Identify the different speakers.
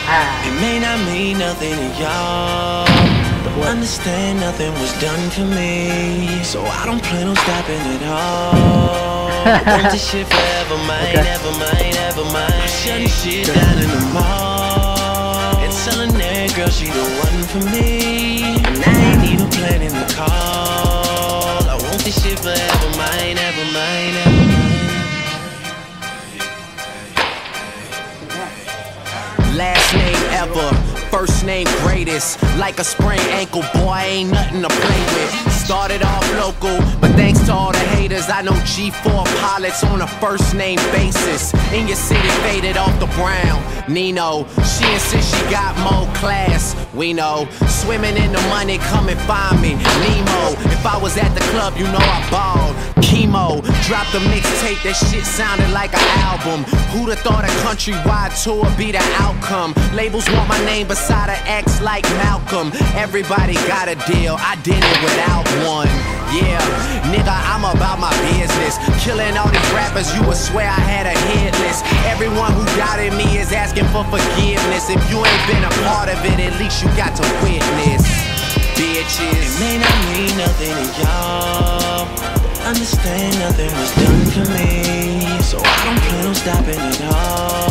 Speaker 1: It may not mean nothing to y'all, understand nothing was done for me, so I don't plan on stopping at all. Want this shit forever, mine, ever mine, ever mine. Shutting shit down in the mall and telling that girl she the one for me, and I ain't even planning the call. I want this shit forever, mine, ever mine, ever mine.
Speaker 2: Last name ever, first name greatest. Like a sprained ankle, boy, ain't nothing to play with. Started off local, but thanks to all the haters, I know G4 pilots on a first name basis. In your city, faded off the brown. Nino, she insists she got more class. We know, swimming in the money, come and find me. Nemo, if I was at the club, you know I balled. Chemo, dropped a mixtape, that shit sounded like an album. Who'da thought a countrywide tour be the outcome? Labels want my name beside an X like Malcolm. Everybody got a deal, I did it without one. Yeah, nigga, I'm about my business. Killing all these rappers, you would swear I had a hit list. Everyone who doubted me is asking for forgiveness. If you ain't been a part of it, at least you got to witness. Bitches.
Speaker 1: It may not mean nothing to y'all, understand nothing was done for me, so I don't plan on stopping at all.